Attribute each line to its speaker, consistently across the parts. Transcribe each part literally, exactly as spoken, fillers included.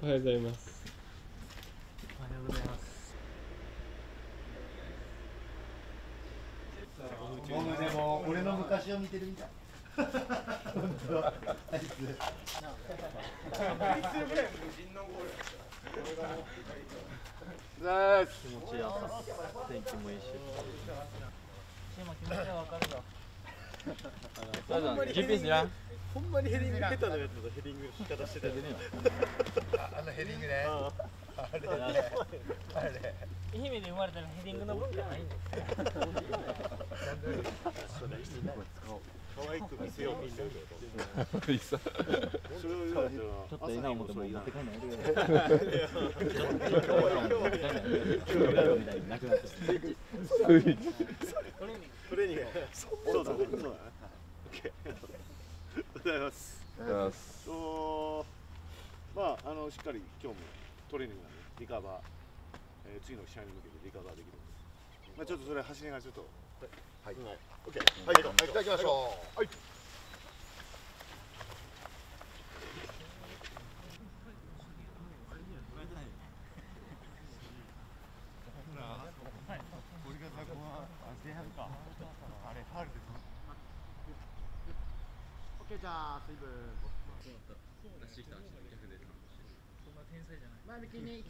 Speaker 1: おはようございます。
Speaker 2: おはようございます。
Speaker 3: ゴムでも俺の昔を見てるみたい。本当あいつ。
Speaker 2: 気持ちいい朝。天気もいいし。今気持ちはわかるぞ。ジーピーエス いらん。
Speaker 4: ほんまにヘディング下手なやつのヘディングの仕方してたよね。
Speaker 3: あのヘディングね。あれね。あれ。
Speaker 2: 愛媛で生まれたらヘディングの文化ないんです。
Speaker 4: 可愛く見せようとしてるけど。
Speaker 5: いいさ。
Speaker 4: それを言われたら
Speaker 2: ちょっといいな思っても持って帰んないでく
Speaker 4: ださい。
Speaker 2: みたいになくなって
Speaker 4: トレーニング。そうだね。そうだね。オッケー。ありがとうございます。と、まああのしっかり今日もトレーニングなんでリカバー、えー、次の試合に向けてリカバーできる。まあちょっとそれ走りながらちょっと。
Speaker 3: はい。オッケー。はい。はい。いただきましょう。はい。じゃあ水分
Speaker 1: 出してきたんですよ、逆で。
Speaker 2: そんな天才じゃない。
Speaker 3: 前向きに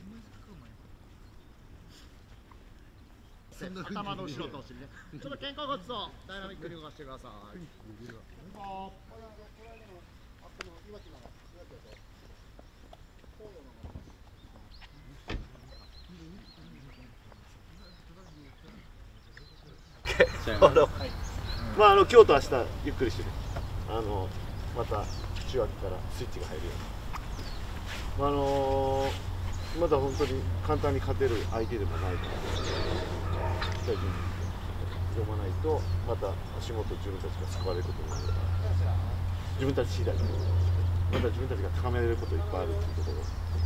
Speaker 3: 頭の後ろとお尻ね。ちょっと肩甲骨をダイナミックに動かしてください。
Speaker 4: まああの今日と明日ゆっくりしてる。あのまた週明けからスイッチが入るように。まああのー、まだ本当に簡単に勝てる相手でもないから、しっかり挑まないとまた足元自分たちが救われることになるから、自分たち次第でまた自分たちが高めれることいっぱいあるっていうところ。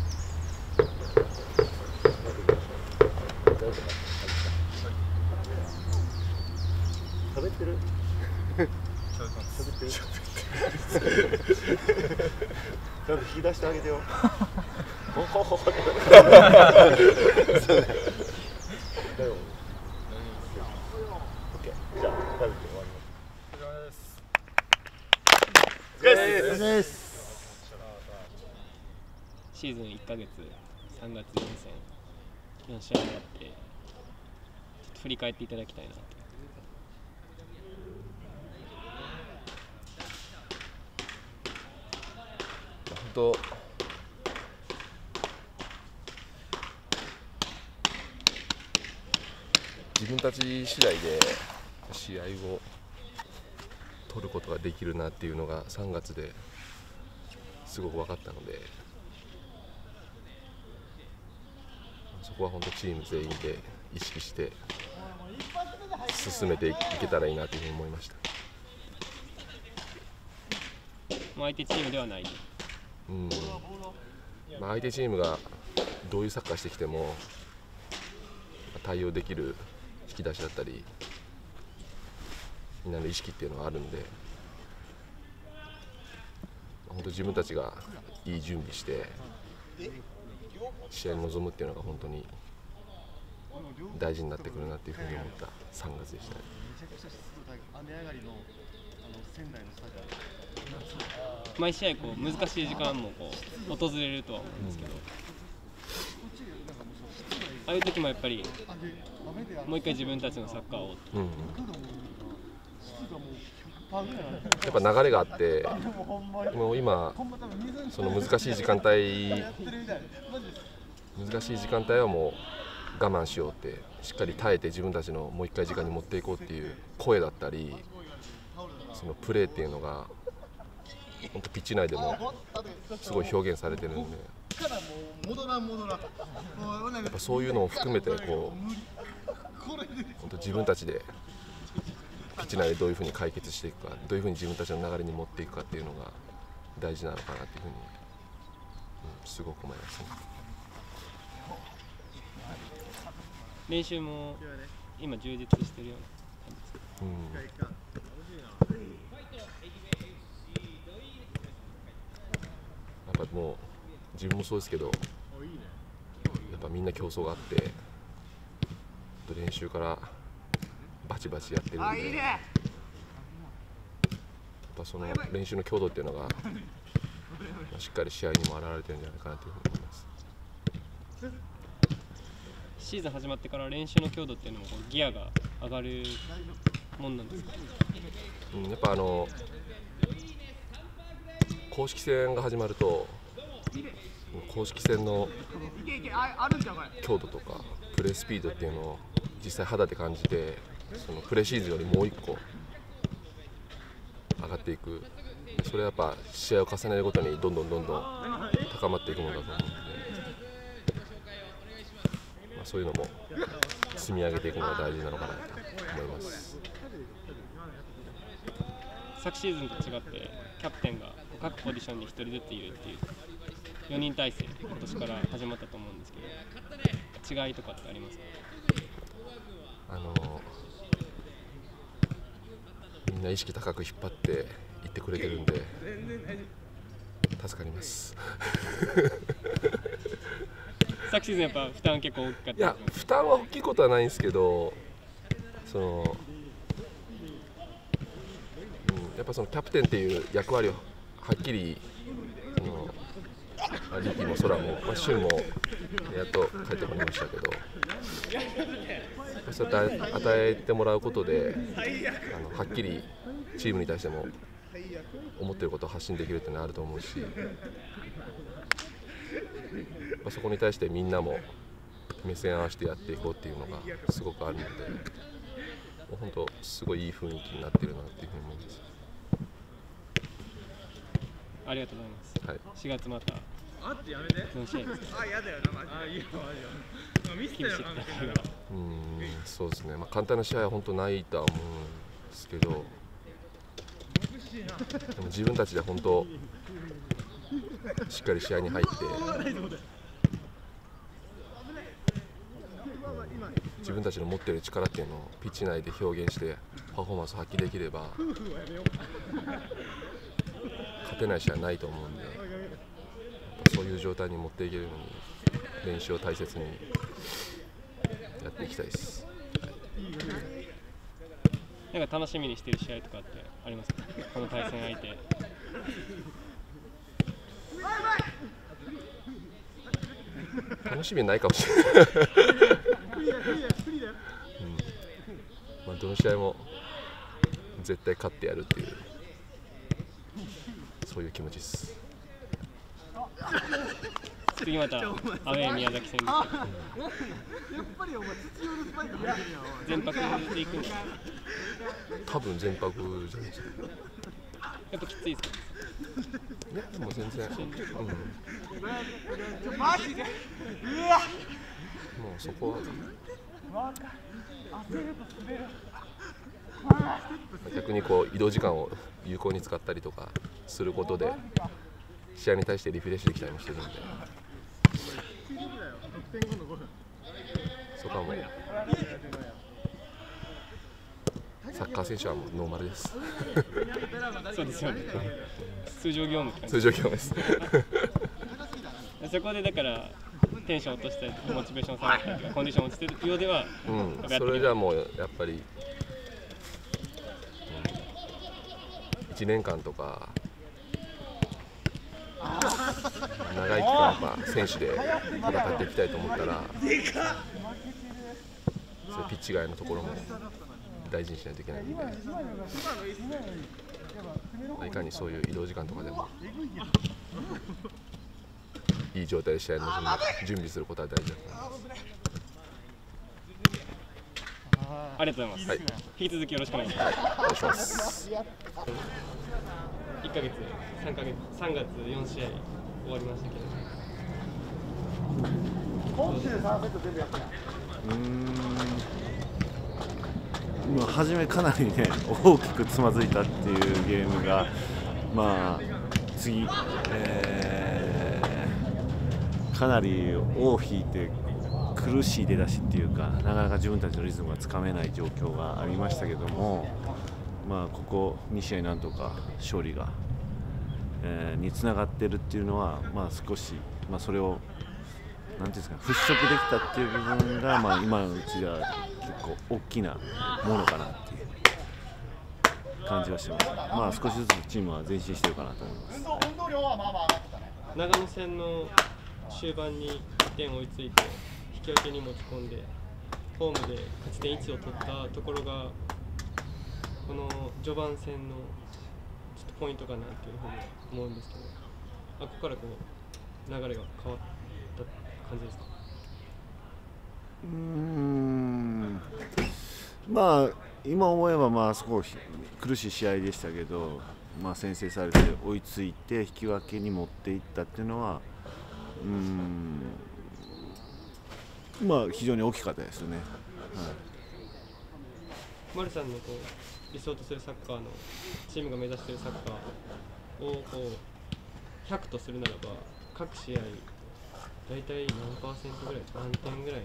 Speaker 4: 喋ってる？喋ってる？ちゃんと引き出してあげてよ。ほほほほ。そうだよ。だよ。オッケー。じゃあ食べて終わります。お疲れ様です。お疲れ様です。
Speaker 1: シーズンいっかげつ、さんがつよん戦の試合があって、ちょっと振り返っていただきたいなと。
Speaker 5: 本当自分たち次第で試合を取ることができるなっていうのがさんがつですごく分かったので、そこは本当チーム全員で意識して進めていけたらいいなというふうに思いました。
Speaker 1: もう相手チームではない。
Speaker 5: うんまあ、相手チームがどういうサッカーしてきても対応できる引き出しだったりみんなの意識っていうのはあるんで、本当自分たちがいい準備して試合に臨むっていうのが本当に大事になってくるなっていうふうに思ったさんがつでしたね。
Speaker 1: 毎試合こう難しい時間もこう訪れるとは思うんですけど、ああいう時もやっぱりもう一回自分たちのサッカーを、
Speaker 5: うん、やっぱ流れがあって、もう今その難しい時間帯難しい時間帯はもう我慢しようって、しっかり耐えて自分たちのもう一回時間に持っていこうっていう声だったり、そのプレーっていうのが本当ピッチ内でもすごい表現されてるんで、やっぱそういうのを含めてこう本当自分たちでピッチ内でどういうふうに解決していくか、どういうふうに自分たちの流れに持っていくかっていうのが大事なのかなっていうふうに、うん、すごく思いますね。
Speaker 1: 練習も今充実してるような感じですか？
Speaker 5: うんやっぱもう自分もそうですけど、やっぱみんな競争があって、練習からバチバチやってるんで、やっぱその練習の強度っていうのがしっかり試合にも表れてるんじゃないかなというふうに思います。
Speaker 1: シーズン始まってから練習の強度っていうのもこうギアが上がるもんなんですか？
Speaker 5: うん、やっぱあの公式戦が始まると、公式戦の強度とかプレースピードっていうのを実際肌で感じて、そのプレシーズンよりもう一個上がっていく、それはやっぱ試合を重ねるごとにどんどんどんどん高まっていくものだと思うので、まあ、そういうのも積み上げていくのが大事なのかなと思います。
Speaker 1: 昨シーズンと違ってキャプテンが各ポジションにひとりずついるっていうよにん体制、今年から始まったと思うんですけど、違いとかってありますか？
Speaker 5: あのみんな意識高く引っ張っていってくれてるんで助かります
Speaker 1: 昨シーズンやっぱ負担結構大きかったです。
Speaker 5: いや、負担は大きいことはないんですけど、その、うん、やっぱそのキャプテンっていう役割をはっきりそのリキも空も、まあ、シュンもやっと帰ってこられましたけど、そうやって与えてもらうことで、あのはっきりチームに対しても思っていることを発信できるっていうのはあると思うし、そこに対してみんなも目線合わせてやっていこうっていうのがすごくあるので、本当すごいいい雰囲気になっているなっていうふうに思います。
Speaker 1: ありがとうございます。
Speaker 5: はい、
Speaker 1: しがつまたよん試合です。
Speaker 2: あ、やだよな、あ、いいよ、
Speaker 1: 厳しい戦いが。
Speaker 5: うん、そうですね。まあ簡単な試合は本当ないとは思うんですけど、でも自分たちで本当しっかり試合に入って、自分たちの持っている力っていうのをピッチ内で表現してパフォーマンスを発揮できれば勝てない試合はないと思うんで、そういう状態に持っていけるように練習を大切にやっていきたいです。
Speaker 1: なんか楽しみにしている試合とかってありますか？この対戦相手。
Speaker 5: 楽しみないかもしれない、うんまあ、どの試合も絶対勝ってやるっていう、そういう気持ちです。
Speaker 1: 次またアウェー宮崎戦です。全泊で行くんですか？
Speaker 5: 多分全泊じゃないですか。
Speaker 1: やっぱきついですか？
Speaker 5: いや、でも全然、うん、もうそこは逆にこう移動時間を有効に使ったりとかすることで試合に対してリフレッシュできたりもしてるんで、そこはもうサッカー選手はもうノーマルです。
Speaker 1: そうですよね。通常業務って感じ。
Speaker 5: 通常業務です。
Speaker 1: そこでだからテンション落としたりモチベーション下がったりとかコンディション落ちてるようでは、
Speaker 5: うん、それじゃもうやっぱり、うん、いちねんかんとか長い期間やっぱ選手で戦っていきたいと思ったら、そういうピッチ外のところも大事にしないといけないので、いかにそういう移動時間とかでもいい状態で試合に臨む準備することは大事だと思います。
Speaker 1: ありがとうございます。はい、引き続きよろしくお願いします。
Speaker 5: はい、お願いします。
Speaker 1: いっかげつ、さんかげつ、さんがつよん試合終わりましたけど。
Speaker 3: 今週さんセット全部やったやん。
Speaker 4: うーん、まあ、初めかなりね大きくつまずいたっていうゲームが、まあ次、えー、かなり尾を引いて苦しい出だしっていうか、なかなか自分たちのリズムがつかめない状況がありましたけども、まあここに試合なんとか勝利が、えー、につながってるっていうのは、まあ少しまあ、それをなんていうんですか、払拭できたっていう部分が、まあ、今のうちは結構大きなものかなっていう感じはしてます。まあ、少しずつチームは前進してるかなと思います。
Speaker 1: 長野戦の終盤にいってん追いついて引き分けに持ち込んでホームで勝ち点いちを取ったところがこの序盤戦のちょっとポイントかなっていうふうに思うんですけど、あここからこう流れが変わった感じですか？
Speaker 4: うーん、まあ今思えばまあそこ苦しい試合でしたけど、まあ、先制されて追いついて引き分けに持っていったっていうのはうーんまあ非常に大きかったですよね。はい、
Speaker 1: 丸さんのこう理想とするサッカーのチームが目指しているサッカーをこうひゃくとするならば各試合大体何パーセントぐらい何点ぐらい？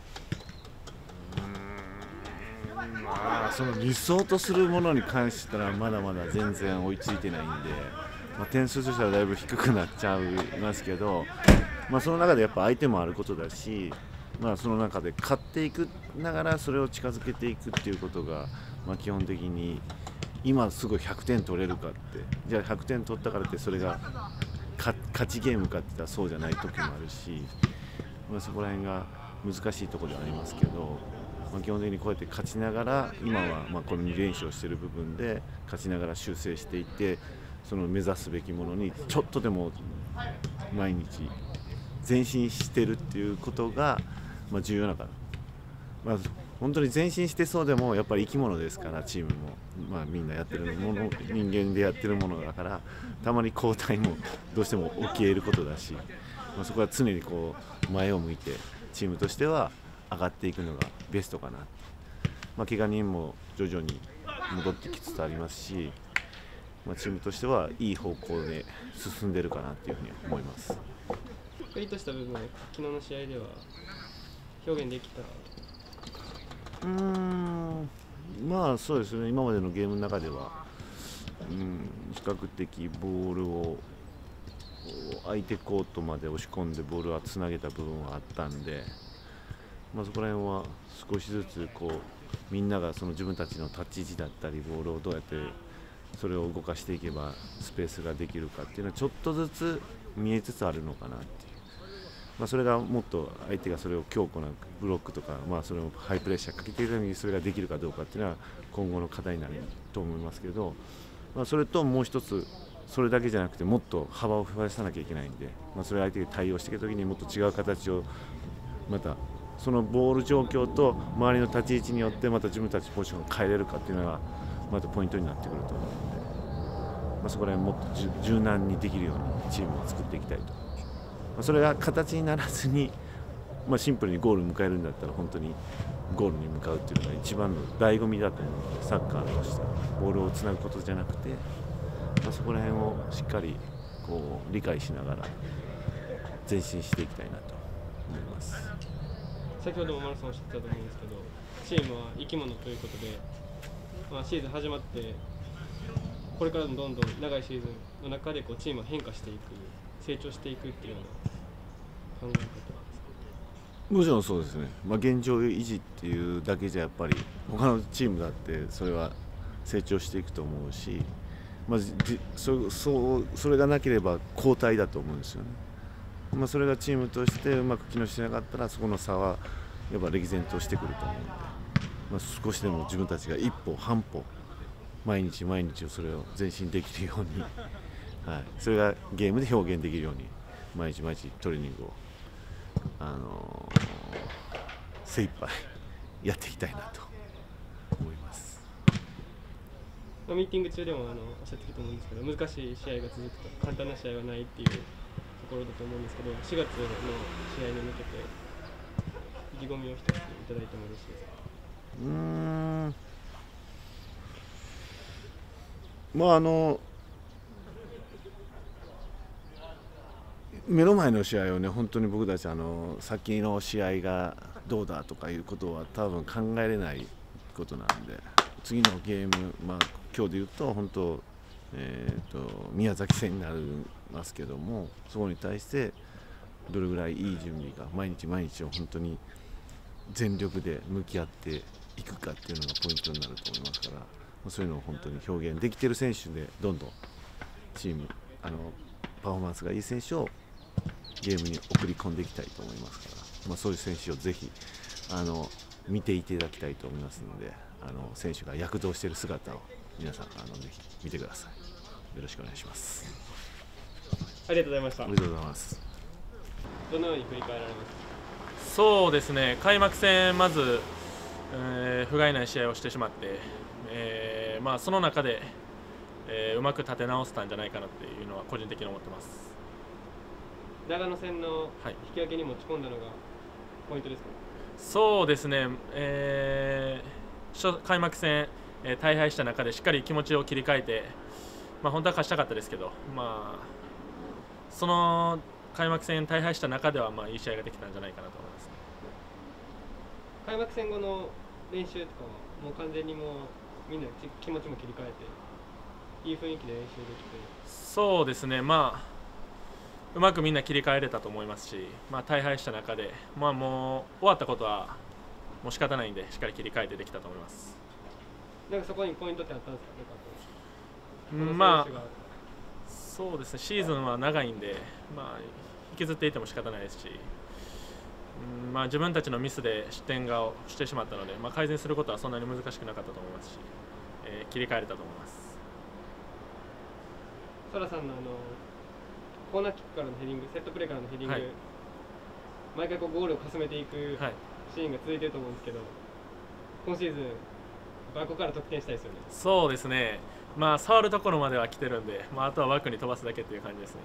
Speaker 4: まあその理想とするものに関してはまだまだ全然追いついてないんで、まあ、点数としてはだいぶ低くなっちゃいますけど、まあ、その中でやっぱ相手もあることだし、まあ、その中で勝っていくながらそれを近づけていくっていうことが、まあ、基本的に今すぐひゃくてん取れるかって、じゃあひゃくてん取ったからってそれが勝ちゲームかって言ったらそうじゃない時もあるし、まあ、そこら辺が難しいところではありますけど、まあ、基本的にこうやって勝ちながら今はまあこのに連勝している部分で勝ちながら修正していって、その目指すべきものにちょっとでも毎日前進してるっていうことがまあ重要だから、まあ、本当に前進してそうでもやっぱり生き物ですからチームも、まあ、みんなやってるもの人間でやってるものだからたまに交代もどうしても起き得ることだし、まあ、そこは常にこう前を向いてチームとしては上がっていくのがベストかな。まあ、怪我人も徐々に戻ってきつつありますし、まあ、チームとしてはいい方向で進んでるかなというふうに思います。
Speaker 1: クリとした部分を昨日の試合では表現できた？
Speaker 4: うーん、まあそうですね、今までのゲームの中では、うん、比較的ボールを相手コートまで押し込んでボールはつなげた部分はあったんで、まあ、そこら辺は少しずつこうみんながその自分たちの立ち位置だったりボールをどうやってそれを動かしていけばスペースができるかっていうのはちょっとずつ見えつつあるのかなっていう、まあ、それがもっと相手がそれを強固なブロックとか、まあ、それをハイプレッシャーかけているためにそれができるかどうかっていうのは今後の課題になると思いますけど、まあ、それともう一つそれだけじゃなくてもっと幅を増やさなきゃいけないんで、まあ、それを相手が対応していくときにもっと違う形をまたそのボール状況と周りの立ち位置によってまた自分たちポジションを変えれるかっていうのがまたポイントになってくると思うので、まあ、そこら辺もっと柔軟にできるようにチームを作っていきたいと。まあ、それが形にならずに、まあ、シンプルにゴールを迎えるんだったら本当にゴールに向かうっていうのが一番の醍醐味だと思うので、サッカーとしてボールをつなぐことじゃなくて、まあ、そこら辺をしっかりこう理解しながら前進していきたいなと思います。
Speaker 1: 先ほども丸さんおっしゃってたと思うんですけど、チームは生き物ということで、まあ、シーズン始まってこれからもどんどん長いシーズンの中でこうチームは変化していく、成長していくっていうような考え方ですか？
Speaker 4: もちろんそうですね、まあ、現状維持っていうだけじゃやっぱり他のチームだってそれは成長していくと思うし、まあ、じそ, そうそれがなければ後退だと思うんですよね。まあ、それがチームとしてうまく機能しなかったらそこの差はやっぱ歴然としてくると思うので、まあ、少しでも自分たちが一歩半歩毎日毎日をそれを前進できるように、はい、それがゲームで表現できるように毎日毎日トレーニングを、あのー、精一杯やっていきたいなと思います。
Speaker 1: ミーティング中でもあのおっしゃってると思うんですけど、難しい試合が続くと簡単な試合はないっていうところだと思うんですけど、しがつの試合に向けて意気込みを一ついただいてもよろしいですか？
Speaker 4: うーん、まああの目の前の試合をね、本当に僕たちあの先の試合がどうだとかいうことは多分考えれないことなんで、次のゲーム、まあ、今日で言うと本当、えーと、宮崎戦になりますけども、そこに対してどれぐらいいい準備が毎日毎日を本当に全力で向き合っていくかっていうのがポイントになると思いますから、そういうのを本当に表現できている選手でどんどんチームあのパフォーマンスがいい選手をゲームに送り込んでいきたいと思いますから、まあ、そういう選手をぜひあの見ていただきたいと思いますので、あの選手が躍動している姿を皆さんあのぜひ見てください。よろしくお願いします。
Speaker 1: ありがとうございました。
Speaker 4: ありがとうございます。
Speaker 1: どのように振り返られますか？
Speaker 6: そうですね、開幕戦まず、えー、不甲斐ない試合をしてしまって、えーまあ、その中で、えー、うまく立て直せたんじゃないかなっていうのは個人的に思ってます。
Speaker 1: 長野戦の引き分けに持ち込んだのがポイントですか？
Speaker 6: そうですね、えー、初開幕戦、えー、大敗した中でしっかり気持ちを切り替えて、まあ、本当は勝ちたかったですけど、まあ、その開幕戦大敗した中ではまあいい試合ができたんじゃないかなと思います。
Speaker 1: 開幕戦後の練習とかはもう完全にもうみんな気持ちも切り替えていい雰囲気で練習できて。
Speaker 6: そうですね、まあうまくみんな切り替えれたと思いますし、まあ、大敗した中で、まあ、もう終わったことはもう仕方ないんでしっかり切り替えてできたと思います。
Speaker 1: なんかそこにポイントってあったんですか？
Speaker 6: うん、まあそうですね、シーズンは長いんで、まあ、引きずっていても仕方ないですし、うんまあ、自分たちのミスで失点がしてしまったので、まあ、改善することはそんなに難しくなかったと思いますし、えー、切り替えれたと思います。
Speaker 1: ソラさんのあのコーナーキックからのヘディング、セットプレーからのヘディング、はい、毎回こうゴールをかすめていくシーンが続いていると思うんですけど、今シーズン、ここから得点したいですよね。
Speaker 6: そうですね、まあ、触るところまでは来てるんで、まあ、あとは枠に飛ばすだけっていう感じですね。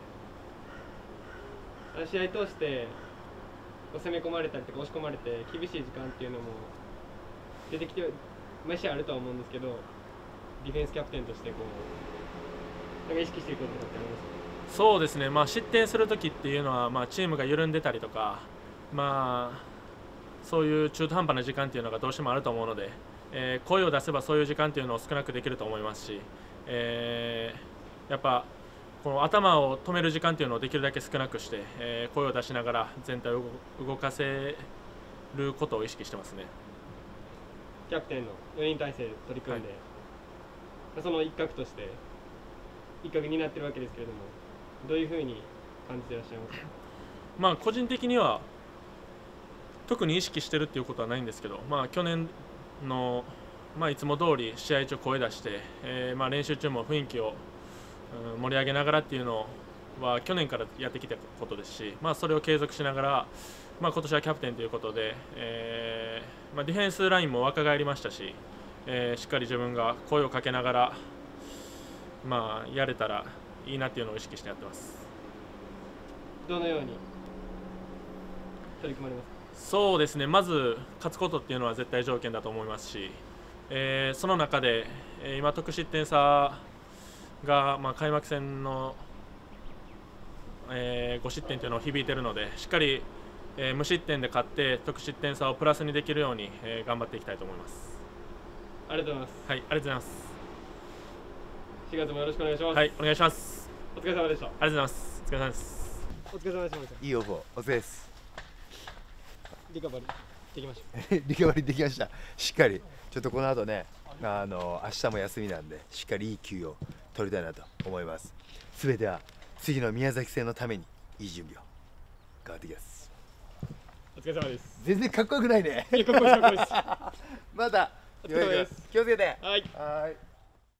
Speaker 1: 試合通して攻め込まれたりとか押し込まれて厳しい時間っていうのも出てきて毎試合あるとは思うんですけど、ディフェンスキャプテンとしてこうなんか意識していくこととかってありますか？
Speaker 6: そうですね、まあ、失点するときっていうのは、まあ、チームが緩んでたりとか、まあ、そういう中途半端な時間っていうのがどうしてもあると思うので、えー、声を出せばそういう時間っていうのを少なくできると思いますし、えー、やっぱこの頭を止める時間っていうのをできるだけ少なくして、えー、声を出しながら全体を動かせることを意識してますね。
Speaker 1: キャプテンのよにん体制で取り組んで、はい、その一角として一角になってるわけですけれども、どういうふうに感じていらっしゃいますか？
Speaker 6: まあ個人的には特に意識してるっていうことはないんですけど、まあ、去年の、まあ、いつも通り試合中声出して、えー、まあ練習中も雰囲気を、うん、盛り上げながらっていうのは去年からやってきたことですし、まあ、それを継続しながら、まあ、今年はキャプテンということで、えーまあ、ディフェンスラインも若返りましたし、えー、しっかり自分が声をかけながら、まあ、やれたらいいなっていうのを意識してやってます。
Speaker 1: どのように取り組まれますか？
Speaker 6: そうですね、まず勝つことっていうのは絶対条件だと思いますし、えー、その中で、えー、今得失点差が、まあ、開幕戦の、えー、ご失点というのを響いているので、しっかり、えー、無失点で勝って得失点差をプラスにできるように、えー、頑張っていきたいと思います。
Speaker 1: ありがとうございます。
Speaker 6: はい、ありがとうございます。
Speaker 1: しがつもよろしくお願いします。
Speaker 6: はい、お願いします。
Speaker 1: お疲れ様でした。あ
Speaker 6: りがとうございます。お疲れ様です。
Speaker 1: お疲れ様でした。
Speaker 3: いいオフをお疲れです。
Speaker 1: リカバリーできました。
Speaker 3: リカバリーできました。しっかりちょっとこの後ね、あの明日も休みなんでしっかりいい休養を取りたいなと思います。すべては次の宮崎戦のためにいい準備を頑張ってきます。
Speaker 1: お疲れ様です。
Speaker 3: 全然かっこよくないね。
Speaker 1: いやかっこいいです。かっこいいです。
Speaker 3: また
Speaker 1: お疲れ様です。
Speaker 3: 気をつけて。
Speaker 1: はい。
Speaker 3: はい。